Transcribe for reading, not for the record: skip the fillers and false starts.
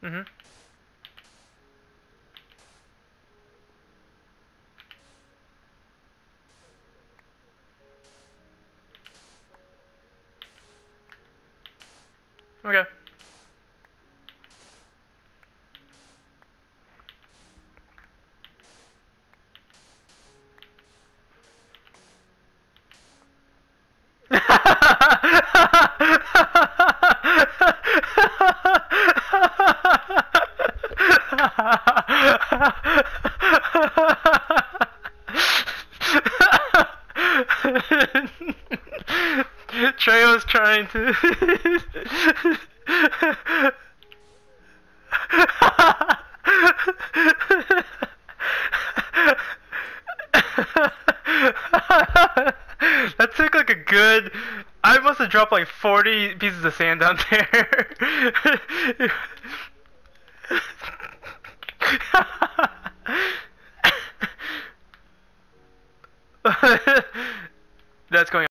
Mm-hmm. Okay. Trey was trying to. That took like a good. I must have dropped like 40 pieces of sand down there. That's going